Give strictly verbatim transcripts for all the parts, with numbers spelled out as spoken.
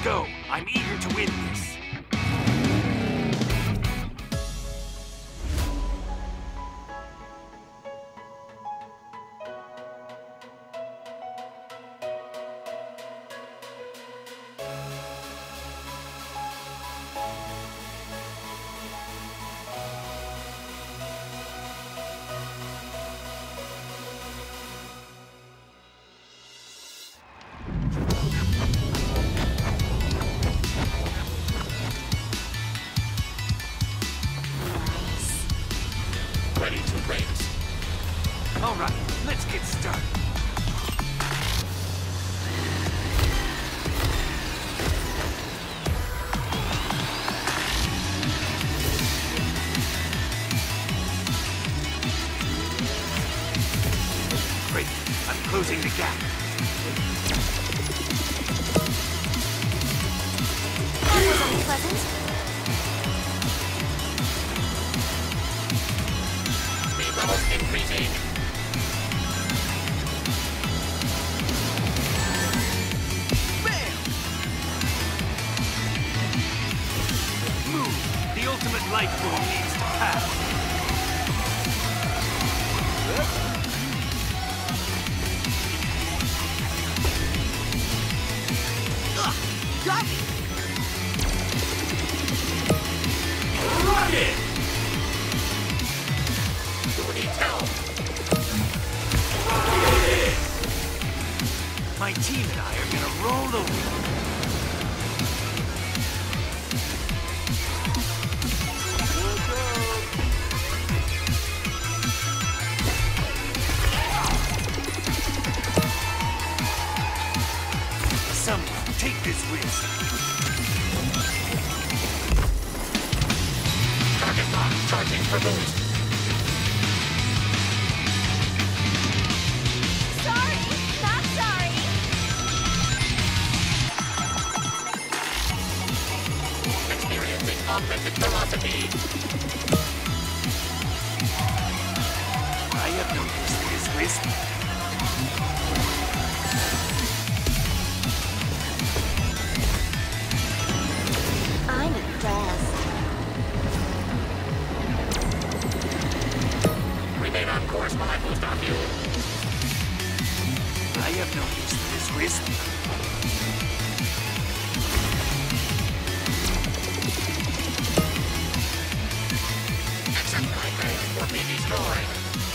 go. I'm eager to win this. Ready to race. All right, let's get started. Great, I'm closing the gap. That was unpleasant. Levels increasing. Bam! Move! The ultimate life form needs to pass. Ugh! Got me! Rocket! My team and I are gonna roll over. Someone take this risk. Target lock, charging for boost. Augmented velocity. I have no use for this risk. I'm impressed. Remain on course while I boost on you. I have no use for this risk. Will be destroyed.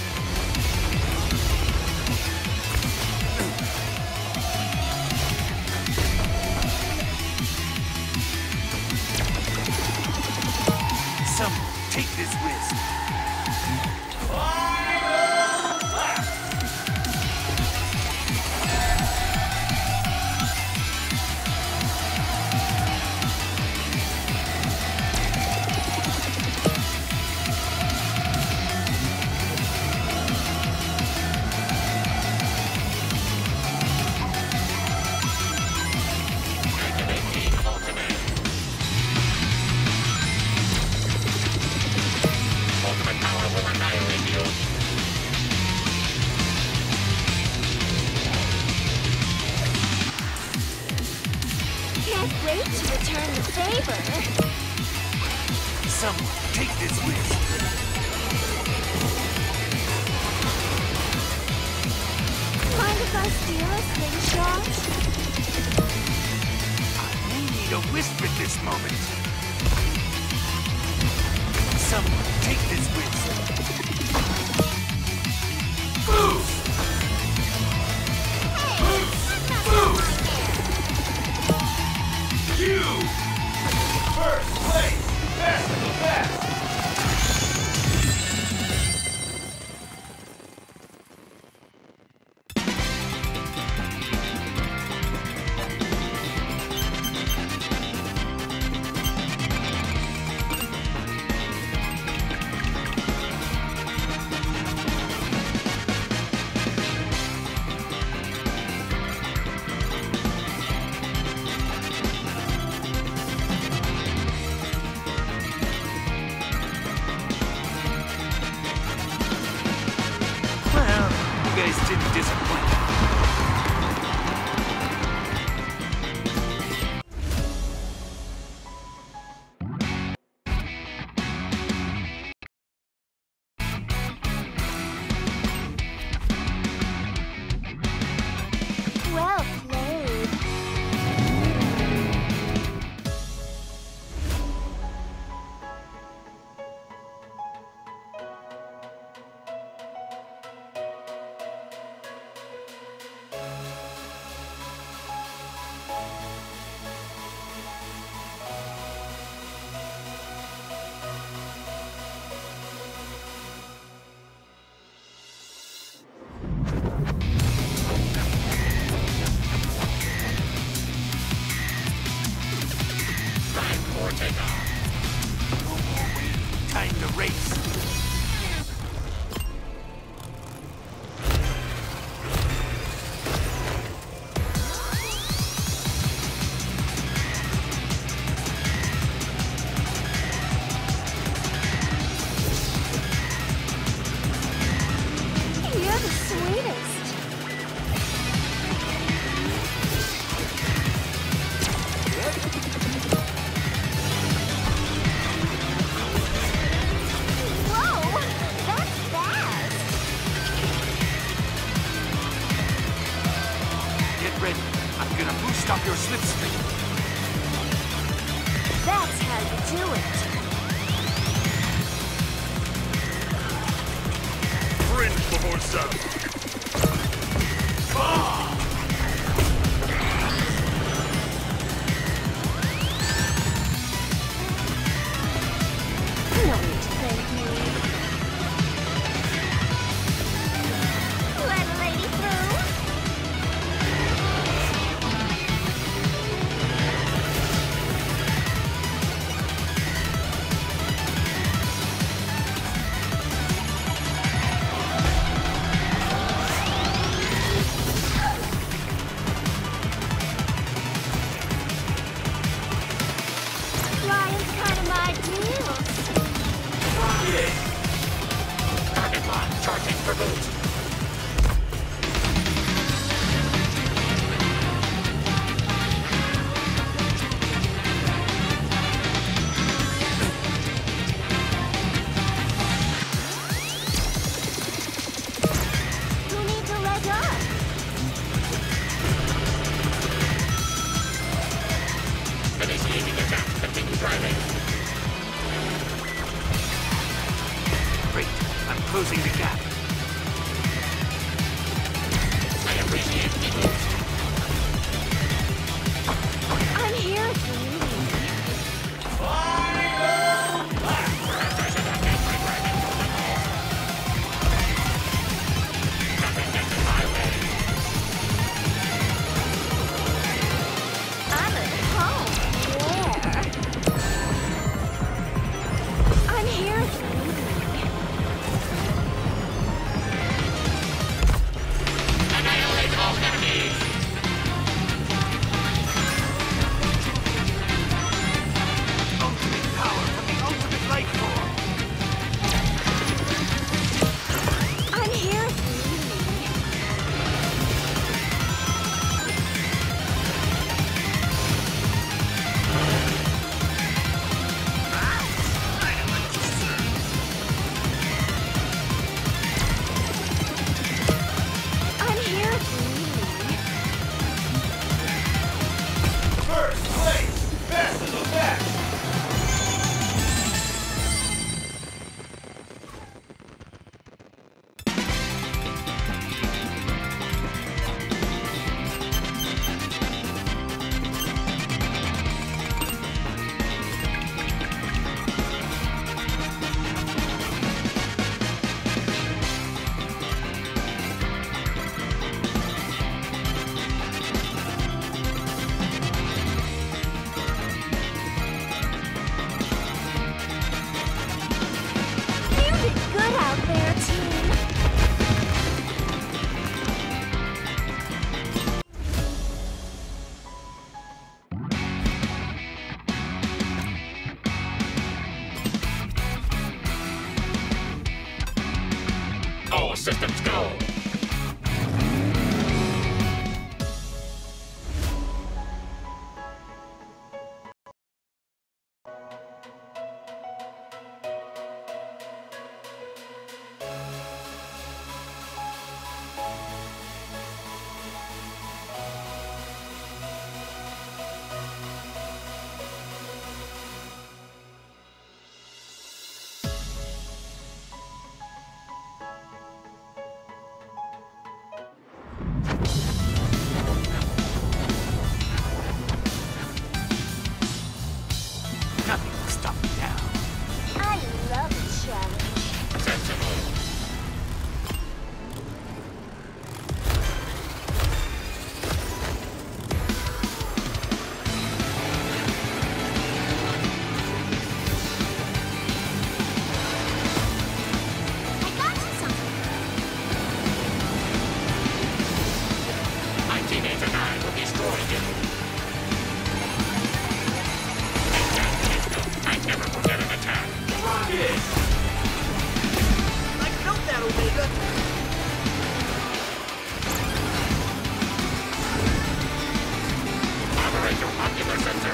Someone take this risk. Can't wait to return the favor. Someone take this risk. Mind if I steal a slingshot? I may need a wisp at this moment. Someone take this risk. Boost! You! First place! Best of the best! Didn't disappoint. for takeoff. Time to race. You're the sweetest. Whoa, that's fast. Get ready. I'm gonna boost up your slipstream. That's how you do it. Fringe before sun. No need to thank me. Let a lady through. Flying's kind of my deal. Target lock. Charging for boost. Who needs a leg up? Initiating attack. Continue driving. Great. I'm closing the gap. I appreciate the boost. I'm here if you need me. Perhaps I should update my driving protocols. Nothing gets in my way. I'm at home. Where? I'm here if you need me. Annihilate all enemies. Ultimate power from the ultimate life form. I'm here if you need me. I'm here if you need me. First place. Best of the best. You did good out there, team. All systems go. Omega. Operate your ocular sensor.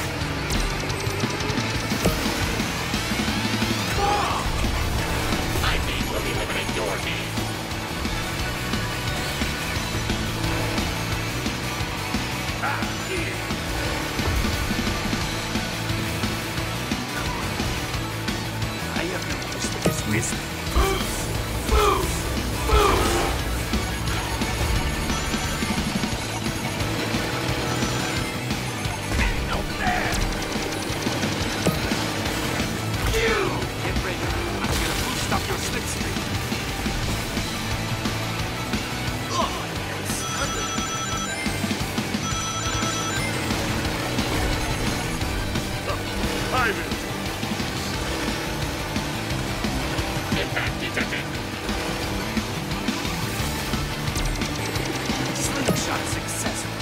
My beam will eliminate your beam. Ah, here. I have no use for this wisdom. Boost! Boost! Boost! No fair! You! Get ready. I'm gonna boost up your slipstream. Oh, yes. Ivan! Impact detected. Slingshot successful.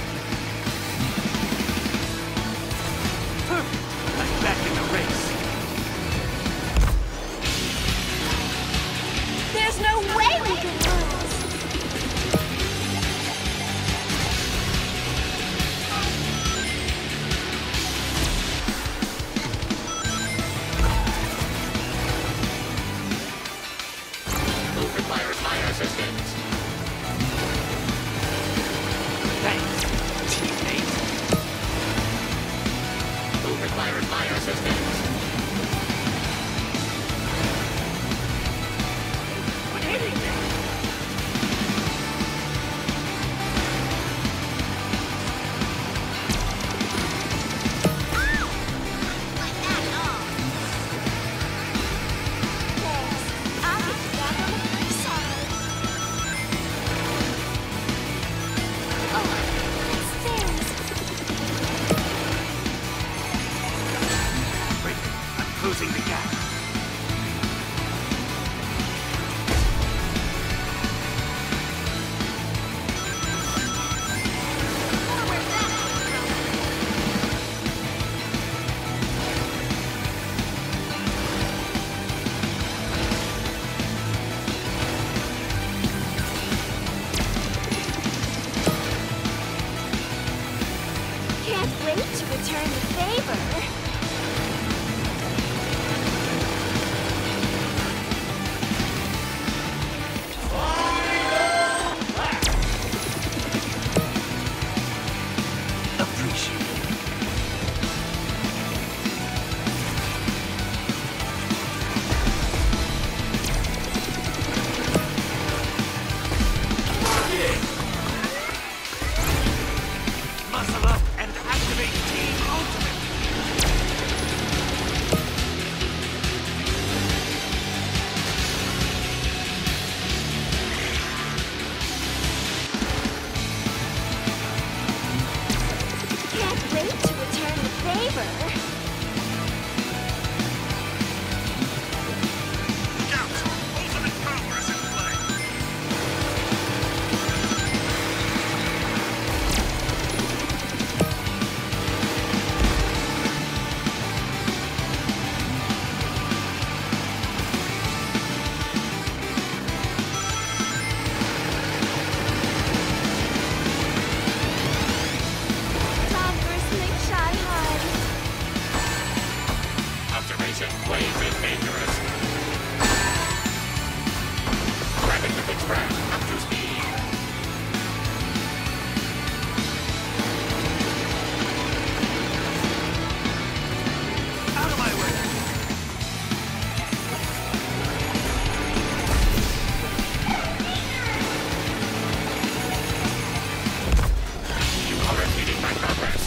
Perfect. I'm back in the race. There's no way we can lose. Move requires my assistance. Thanks, teammate. Move requires my assistance. What anything? Like that at all. Thanks. I'll get you back on the free side. Oh, it stings. Wait, I'm closing the gap. Wonder where that came from. Can't wait to return the favor. Appreciate it. Muscle up and activate Team Ultimate. Can't wait to return the favor. Scouts! Ultimate power is in play! Time for a slingshot hug. Observation. Wave is dangerous. Rapid with express. Up to speed. Out of my way. You are impeding my progress.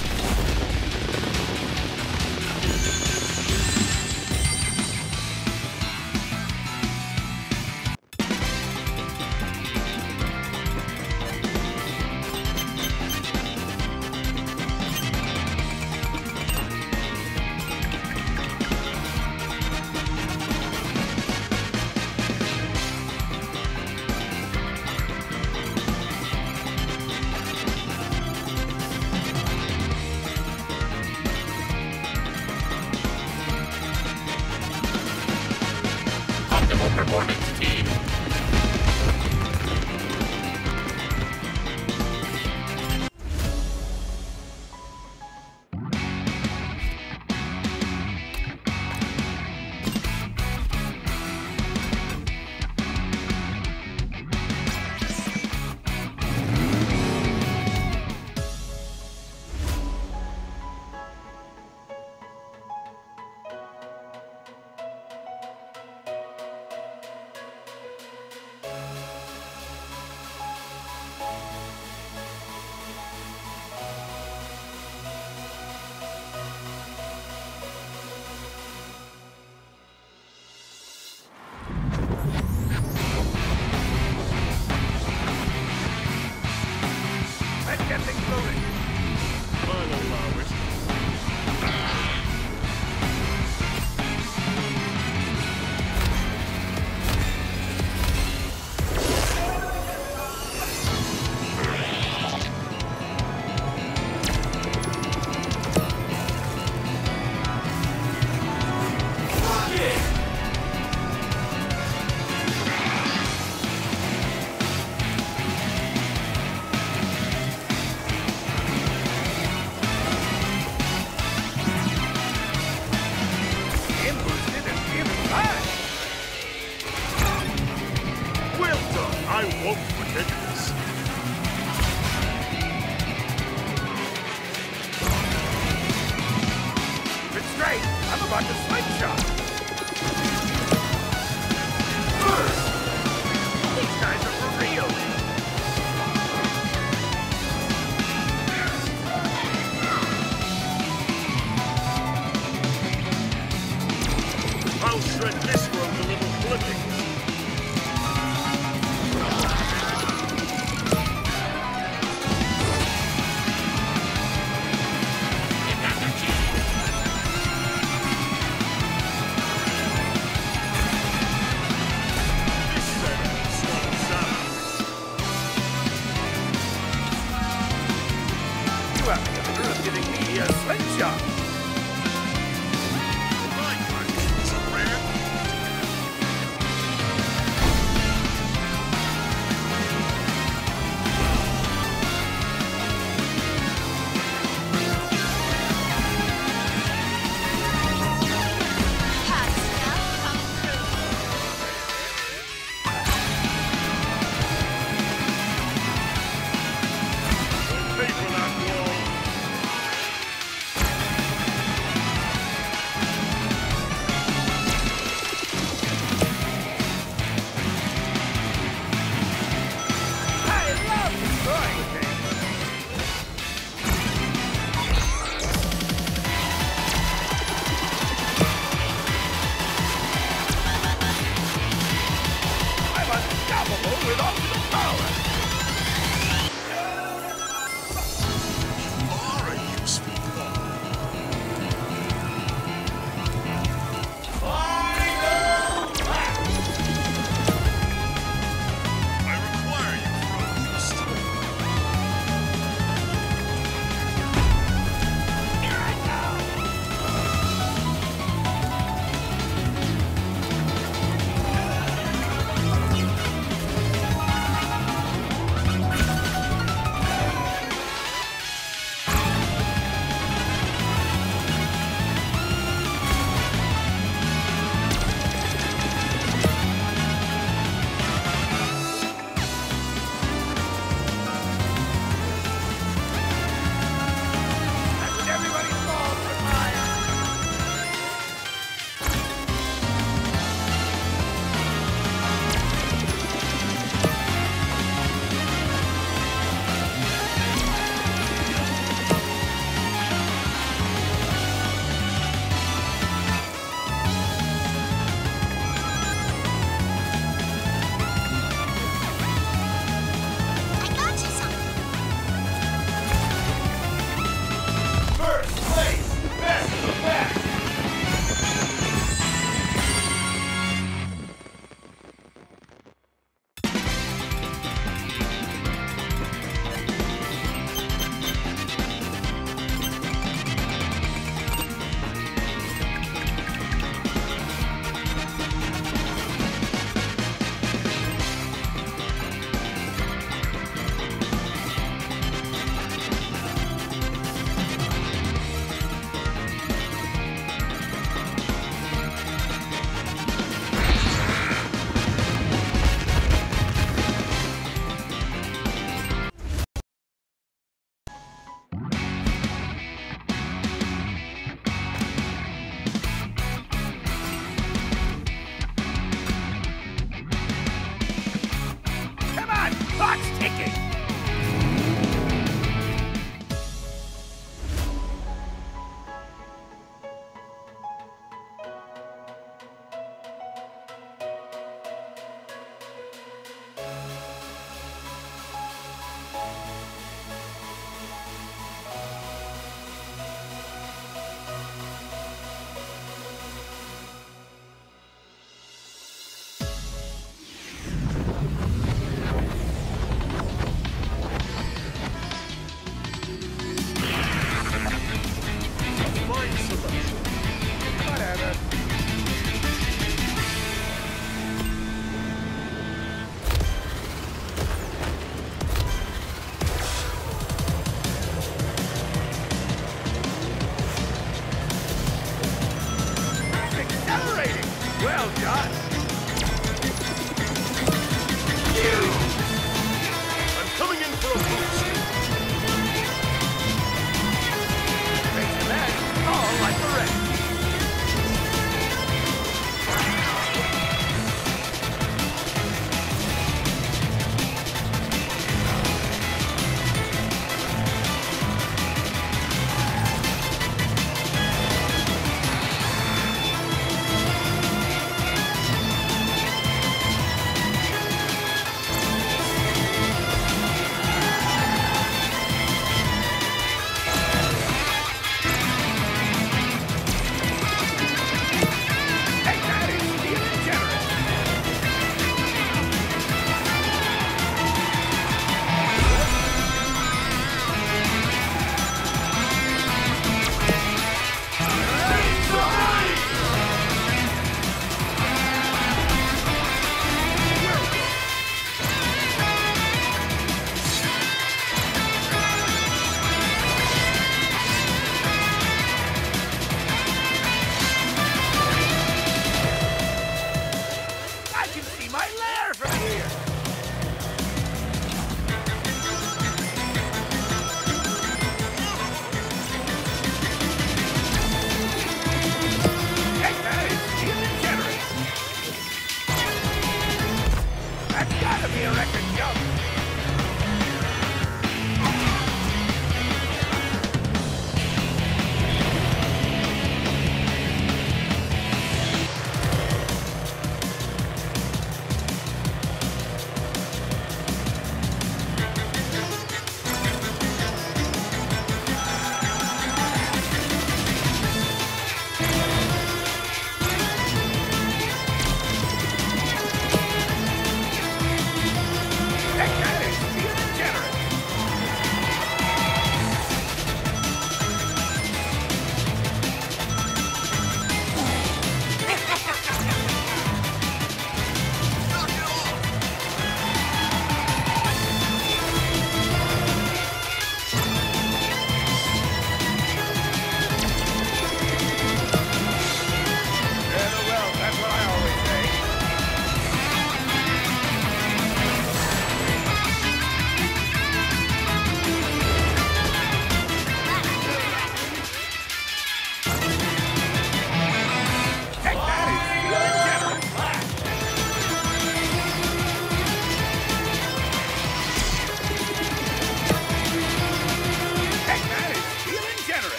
Optimal performance, team. about the slingshot. These guys are for real. I'll shred this road a little flipping.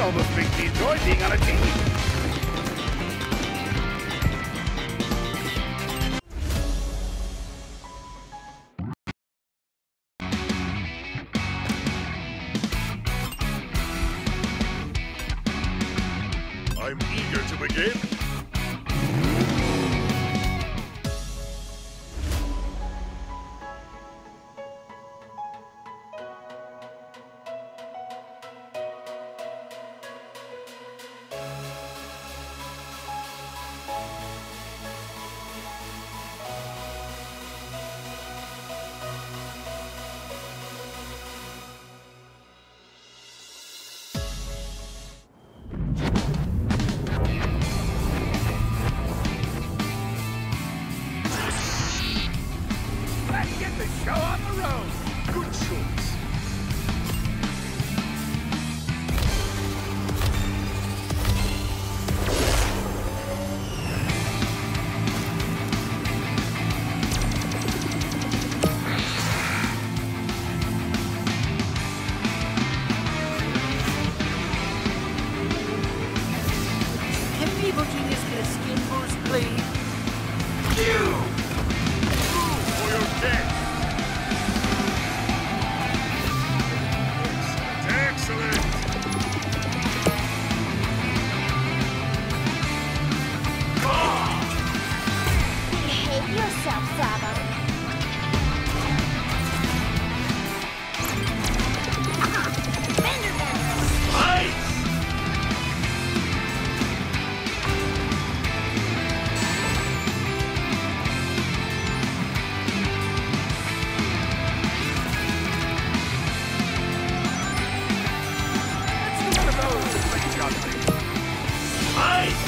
almost makes me enjoy being on a team. I'm eager to begin. Let's get the show on the road. Good choice. Can an evil genius get a skin boost, please? You! Move for your death. Excellent. Behave yourself, Saba. Bender Bender. Nice! Let's do one of those slingshot things. Nice!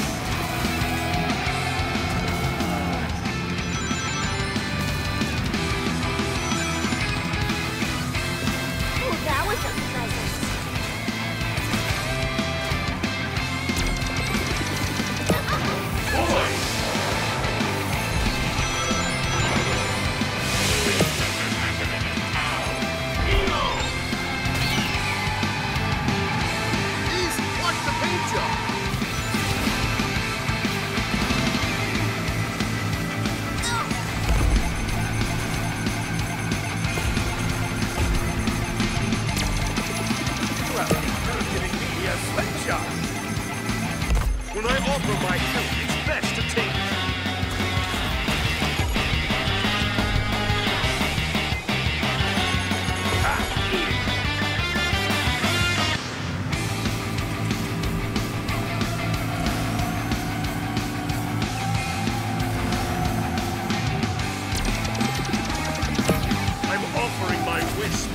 Oh, that was unpleasant. Boy! Easy. Watch the paint job. Well, you're giving me a slingshot. When I offer my help, it's best to take it. Ah, eat it. I'm offering my wisp.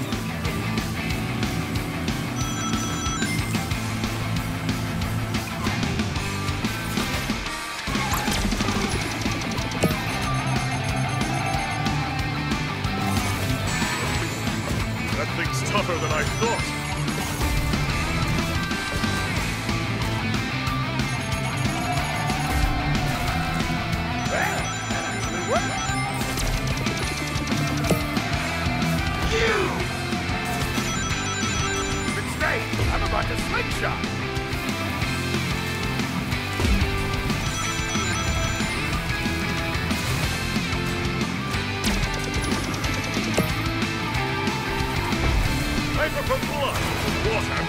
That thing's tougher than I thought. Well, that actually worked. You! Keep it straight. I'm about to slingshot. I prefer blood to water.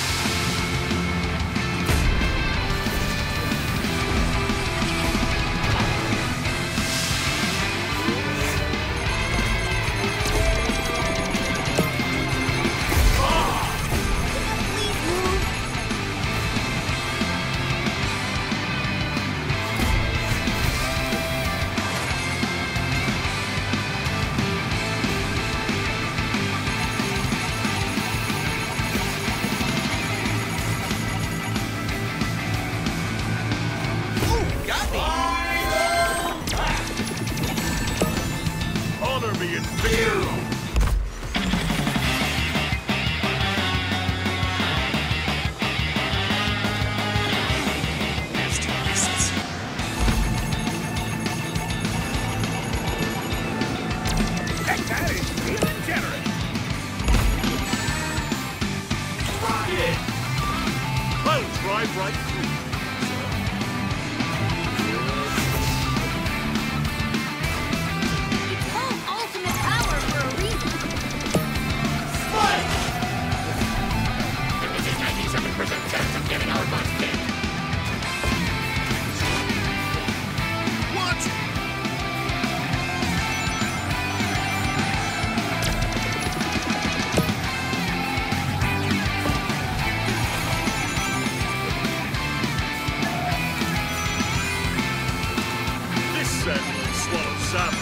Honor me in victory. Heck, that is feeling generous. Rock it! drive right through. It's called ultimate power for a reason. Fight! There is a ninety-seven percent chance of getting our butts kicked. Watch it! This certainly slows up.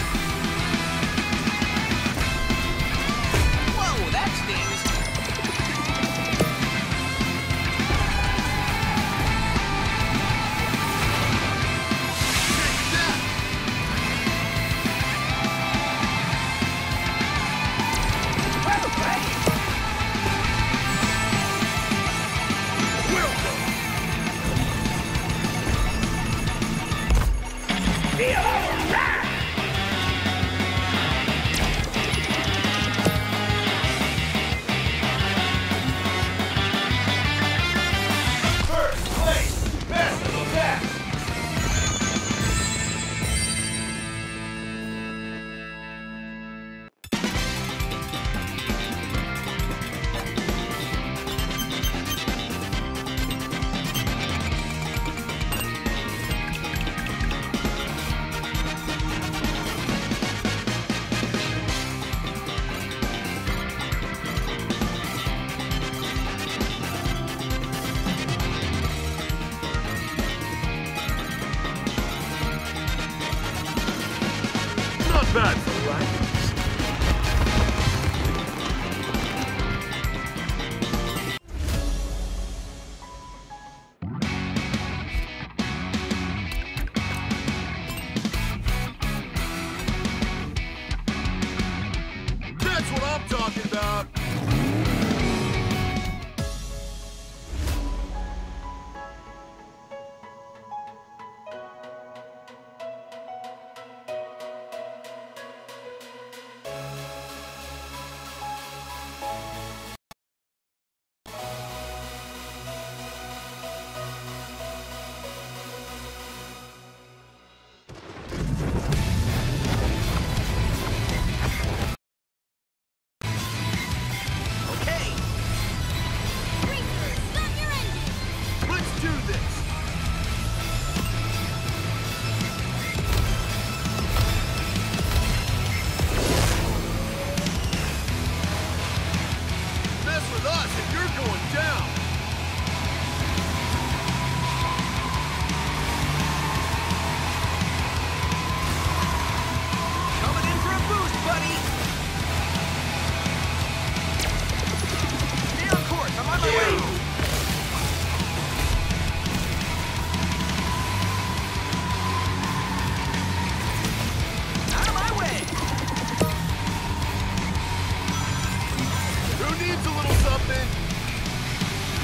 Whoa, that stings. Take that! Welcome! First place! Best of the best! Not bad for right. That's what I'm talking about. Okay. Racers, stop your engine. Let's do this. Mess with us and you're going down. Coming in for a boost, buddy. Stay on course. I'm on my way. Out of my way. Who needs a little something?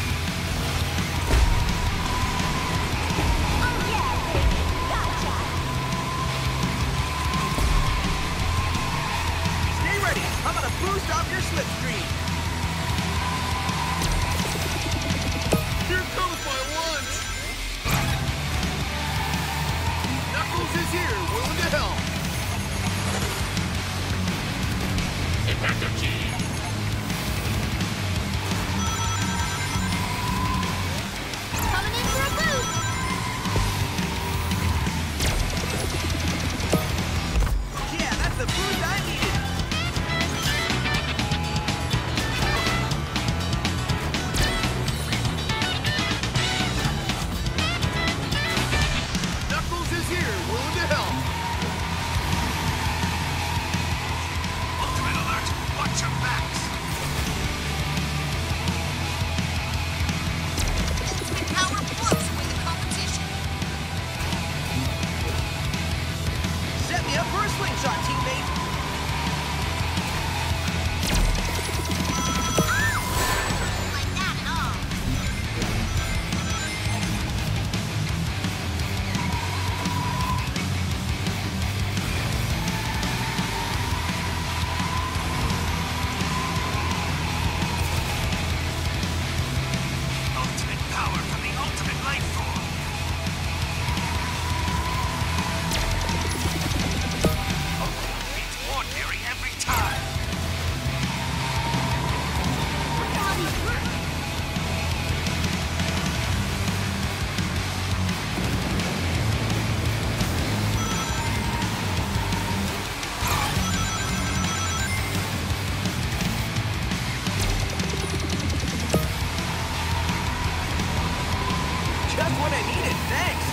I needed, thanks!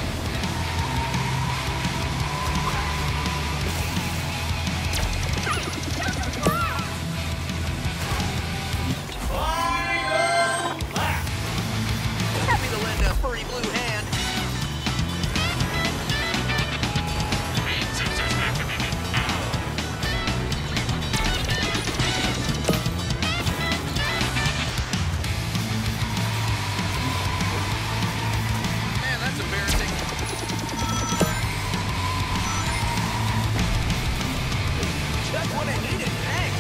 Final lap. Happy to lend a furry blue hand. Speed sensors activated. Man, that's embarrassing. Just what I needed, thanks!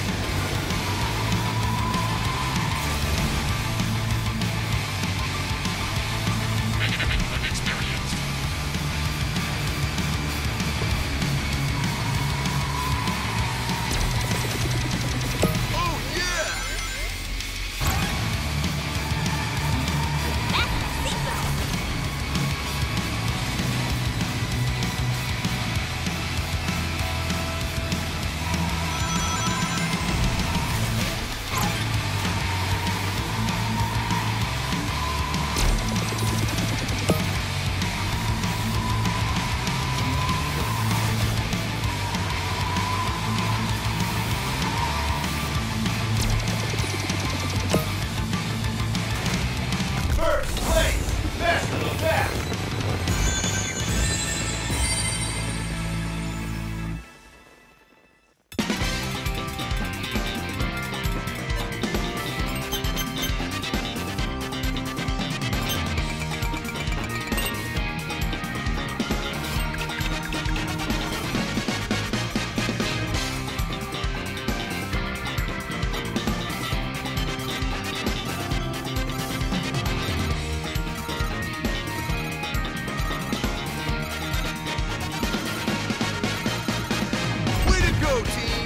Negative input experienced. Oh, yeah! First place, best of the best. Way to go, team!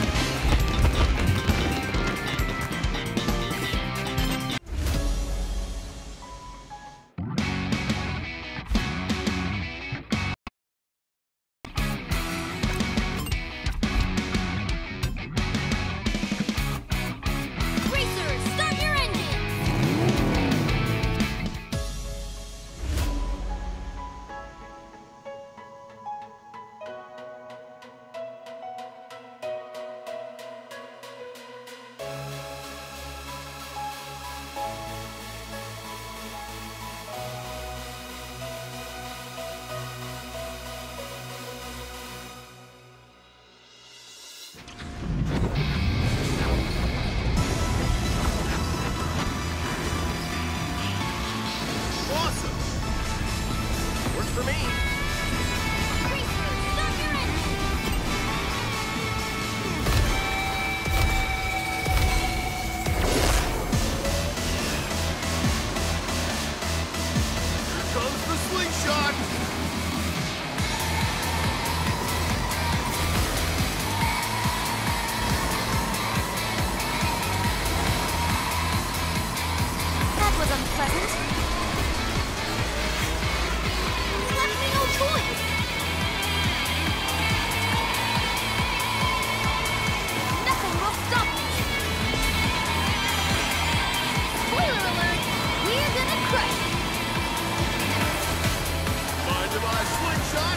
Racers, start your engine! Awesome! Works for me. Racers, start your engine! Here comes the slingshot! That was unpleasant. You left me no choice. Nothing will stop me. Spoiler alert, we're gonna crush it. Mind if I slingshot?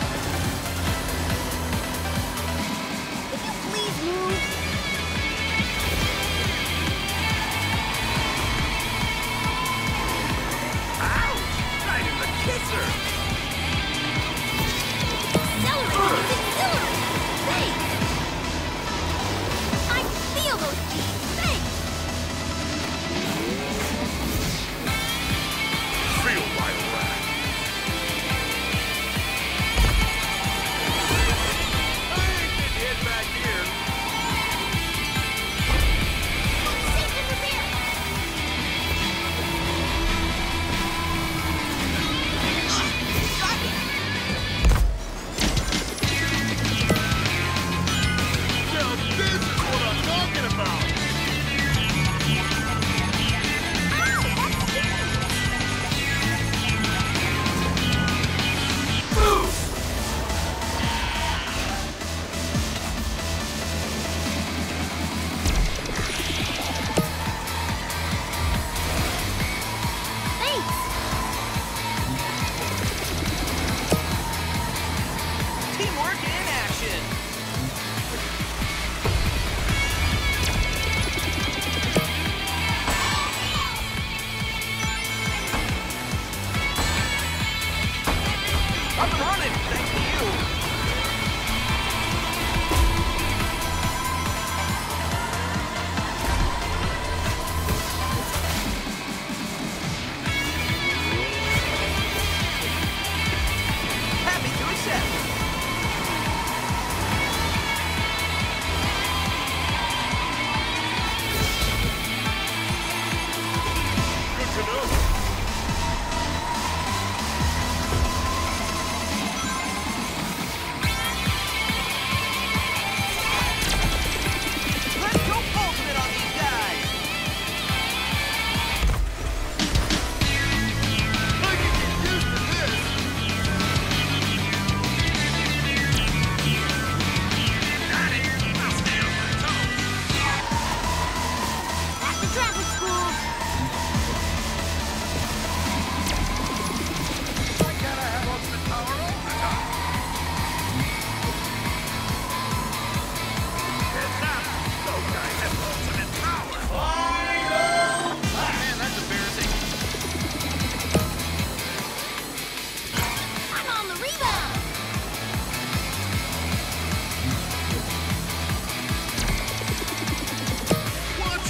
Could you please move? Ouch! Right in the kisser! traffic school. I gotta have up the tower all the time. Heads up! Those guys have ultimate power! Final Man, that's embarrassing. I'm on the rebound. What?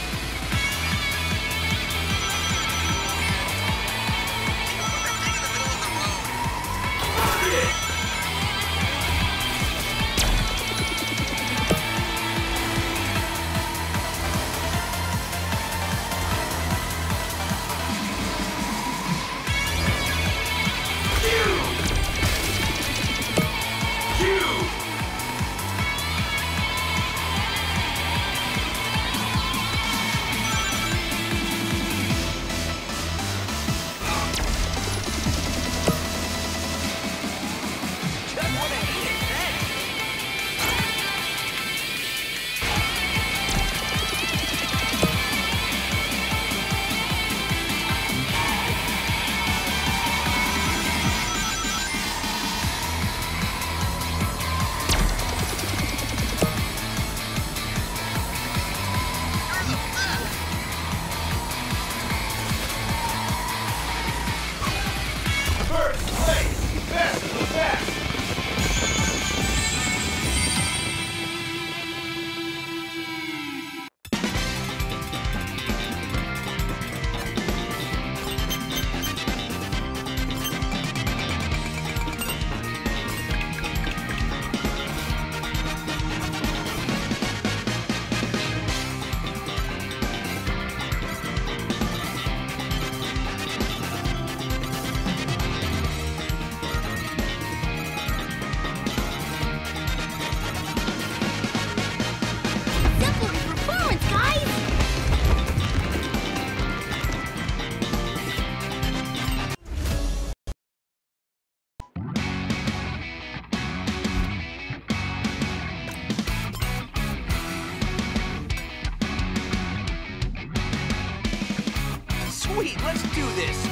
first place. Best of the best. Simple performance, guys. Sweet, let's do this.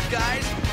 guys.